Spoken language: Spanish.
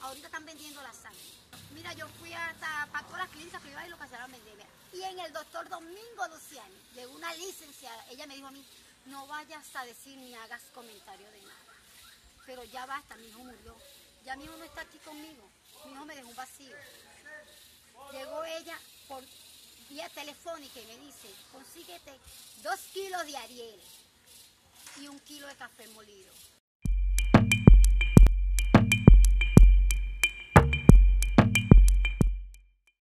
ahorita están vendiendo la sangre. Mira, yo fui hasta para todas las clínicas privadas y lo cancelaron vender. Mira. Y en el doctor Domingo Luciani, de una licenciada, ella me dijo a mí, no vayas a decir ni hagas comentario de nada. Pero ya basta, mi hijo murió. Ya mi hijo no está aquí conmigo. Mi hijo me dejó un vacío. Llegó ella por vía telefónica y me dice, consíguete 2 kilos de Ariel y 1 kilo de café molido.